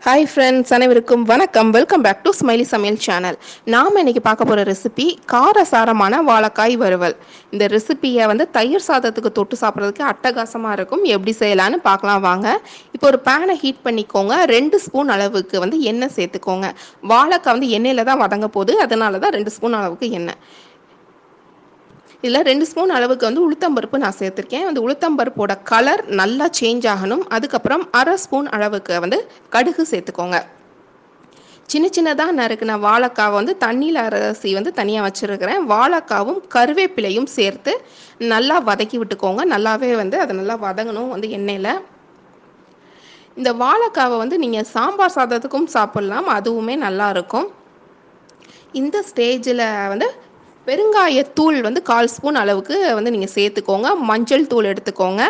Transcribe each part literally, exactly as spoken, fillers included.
Hi friends, அனைவருக்கும் வணக்கம். Welcome back to smiley சமையல் சேனல். நாம இன்னைக்கு பார்க்க போற ரெசிபி காரசாரமான வாழைக்காய் வறுவல். இந்த ரெசிபியை வந்து தயிர் சாதத்துக்கு தொட்டு சாப்பிட்றதுக்கு அட்டகாசமா இருக்கும். எப்படி செய்யலாம்னு பார்க்கலாம் வாங்க. இப்போ ஒரு பேனை ஹீட் பண்ணிக்கோங்க. ரெண்டு ஸ்பூன் அளவுக்கு வந்து எண்ணெய் சேர்த்துக்கோங்க. வாழைக்காய் வந்து எண்ணெயில தான் வதங்க போகுது, அதனால தான் ரெண்டு ஸ்பூன் அளவுக்கு எண்ணெய். இதில் ரெண்டு ஸ்பூன் அளவுக்கு வந்து உளுத்தம்பருப்பு நான் சேர்த்துருக்கேன். அந்த உளுத்தம்பருப்போட கலர் நல்லா சேஞ்ச் ஆகணும். அதுக்கப்புறம் அரை ஸ்பூன் அளவுக்கு வந்து கடுகு சேர்த்துக்கோங்க. சின்ன சின்னதாக நறுக்கின வாழைக்காவை வந்து தண்ணியில் அரைச்சி வந்து தனியாக வச்சுருக்கிறேன். வாழைக்காவும் கருவேப்பிலையும் சேர்த்து நல்லா வதக்கி விட்டுக்கோங்க. நல்லாவே வந்து அதை நல்லா வதங்கணும் வந்து எண்ணெயில். இந்த வாழைக்காவை வந்து நீங்கள் சாம்பார் சாதத்துக்கும் சாப்பிட்லாம், அதுவுமே நல்லா இருக்கும். இந்த ஸ்டேஜில் வந்து பெருங்காயத்தூள் வந்து கால் ஸ்பூன் அளவுக்கு வந்து நீங்கள் சேர்த்துக்கோங்க. மஞ்சள் தூள் எடுத்துக்கோங்க.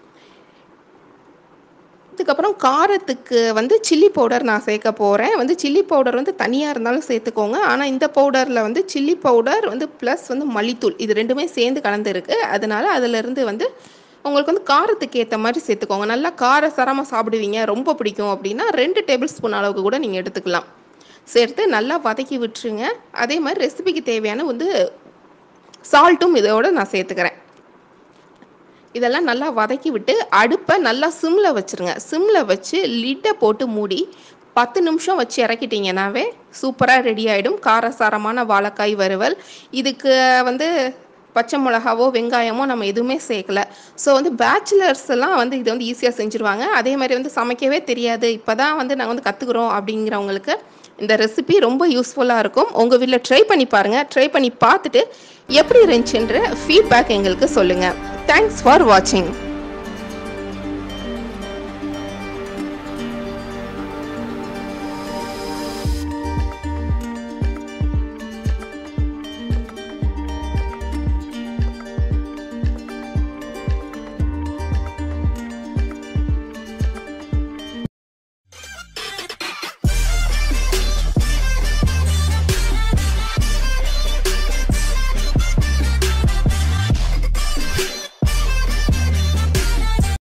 இதுக்கப்புறம் காரத்துக்கு வந்து சில்லி பவுடர் நான் சேர்க்க போகிறேன். வந்து சில்லி பவுடர் வந்து தனியாக இருந்தாலும் சேர்த்துக்கோங்க. ஆனால் இந்த பவுடரில் வந்து சில்லி பவுடர் வந்து ப்ளஸ் வந்து மல்லித்தூள் இது ரெண்டுமே சேர்ந்து கலந்துருக்கு. அதனால் அதிலிருந்து வந்து உங்களுக்கு வந்து காரத்துக்கு ஏற்ற மாதிரி சேர்த்துக்கோங்க. நல்லா காரசாரமாக சாப்பிடுவீங்க, ரொம்ப பிடிக்கும் அப்படின்னா ரெண்டு டேபிள் ஸ்பூன் அளவுக்கு கூட நீங்கள் எடுத்துக்கலாம். சேர்த்து நல்லா வதக்கி விட்டுருங்க. அதே மாதிரி ரெசிபிக்கு தேவையான வந்து சால்ட்டும் இதோட நான் சேர்த்துக்கிறேன். இதெல்லாம் நல்லா வதக்கி விட்டு அடுப்பை நல்லா சிம்மில் வச்சுருங்க. சிம்மில் வச்சு லிட்டை போட்டு மூடி பத்து நிமிஷம் வச்சு இறக்கிட்டிங்கன்னாவே சூப்பராக ரெடி ஆகிடும் காரசாரமான வாழைக்காய் வறுவல். இதுக்கு வந்து பச்சை மிளகாவோ வெங்காயமோ நம்ம எதுவுமே சேர்க்கல. ஸோ வந்து பேச்சுலர்ஸ் எல்லாம் வந்து இதை வந்து ஈஸியாக செஞ்சுருவாங்க. அதே மாதிரி வந்து சமைக்கவே தெரியாது, இப்போ தான் வந்து நாங்கள் வந்து கற்றுக்குறோம் அப்படிங்கிறவங்களுக்கு இந்த ரெசிபி ரொம்ப யூஸ்ஃபுல்லாக இருக்கும். உங்கள் வீட்டில் ட்ரை பண்ணி பாருங்கள். ட்ரை பண்ணி பார்த்துட்டு எப்படி இருந்துச்சுன்ற ஃபீட்பேக் எங்களுக்கு சொல்லுங்கள். தேங்க்ஸ் ஃபார் வாட்சிங்.